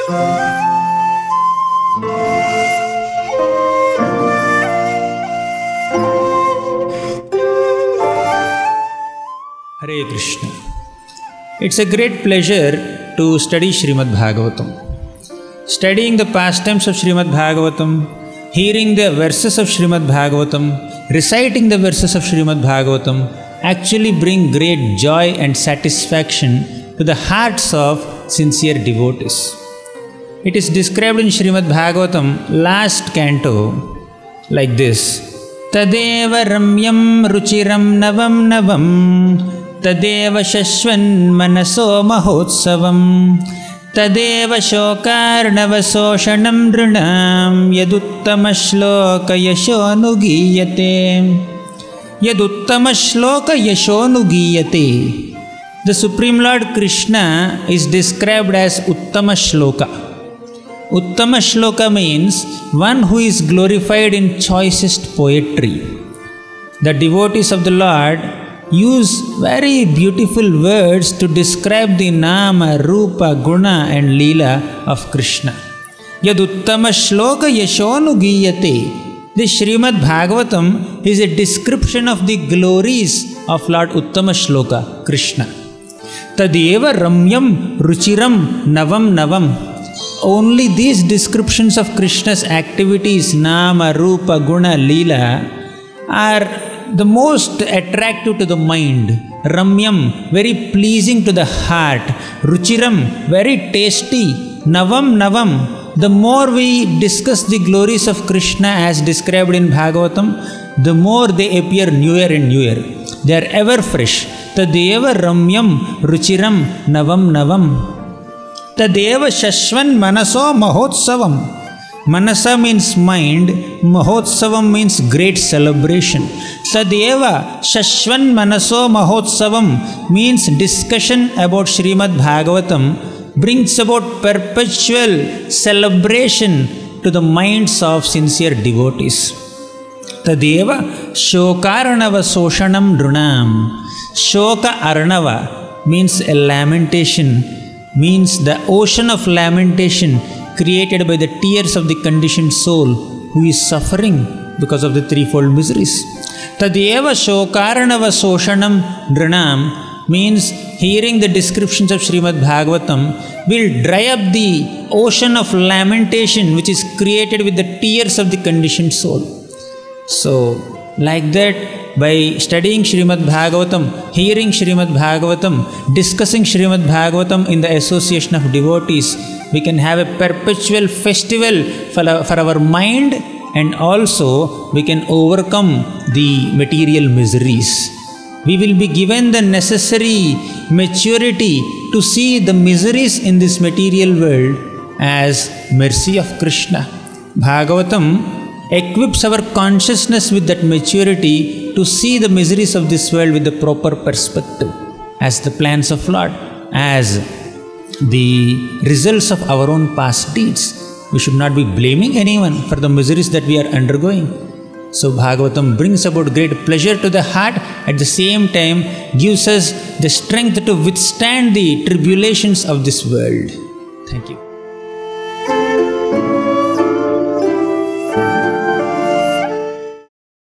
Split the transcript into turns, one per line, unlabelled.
Hare Krishna. It's a great pleasure to study Srimad Bhagavatam. Studying the pastimes of Srimad Bhagavatam, hearing the verses of Srimad Bhagavatam, reciting the verses of Srimad Bhagavatam actually bring great joy and satisfaction to the hearts of sincere devotees. It is described in Srimad Bhagavatam, last canto, like this. Tadeva ramyam ruchiram navam navam Tadeva shashvan manaso mahotsavam Tadeva shokarnava soshanam drinam Yaduttama shloka yashonugiyate Yaduttama shloka yashonugiyate. The Supreme Lord Krishna is described as Uttama Shloka. Uttama Shloka means one who is glorified in choicest poetry. The devotees of the Lord use very beautiful words to describe the Nama, Rupa, Guna and Leela of Krishna. Yad Uttama Shloka Yashonugiyate. The Srimad Bhagavatam is a description of the glories of Lord Uttama Shloka, Krishna. Tadeva Ramyam Ruchiram Navam Navam. Only these descriptions of Krishna's activities, Nama, Rupa, Guna, Leela, are the most attractive to the mind. Ramyam, very pleasing to the heart. Ruchiram, very tasty. Navam, Navam. The more we discuss the glories of Krishna as described in Bhagavatam, the more they appear newer and newer. They are ever fresh. Tadeva Ramyam Ruchiram Navam Navam. Tadeva Shashvan Manaso Mahotsavam. Manasa means mind, Mahotsavam means great celebration. Tadeva Shashvan Manaso Mahotsavam means discussion about Srimad Bhagavatam brings about perpetual celebration to the minds of sincere devotees. Tadeva Shokarnava Soshanam Drunam. Shoka Arnava means a lamentation, means the ocean of lamentation created by the tears of the conditioned soul who is suffering because of the threefold miseries. Tadeva Shokarnava Soshanam Dranam means hearing the descriptions of Srimad Bhagavatam will dry up the ocean of lamentation which is created with the tears of the conditioned soul. So, like that, by studying Srimad Bhagavatam, hearing Srimad Bhagavatam, discussing Srimad Bhagavatam in the association of devotees, we can have a perpetual festival for our mind, and also we can overcome the material miseries. We will be given the necessary maturity to see the miseries in this material world as mercy of Krishna. Bhagavatam equips our consciousness with that maturity to see the miseries of this world with the proper perspective, as the plans of Lord, as the results of our own past deeds. We should not be blaming anyone for the miseries that we are undergoing. So Bhagavatam brings about great pleasure to the heart, at the same time gives us the strength to withstand the tribulations of this world. Thank you.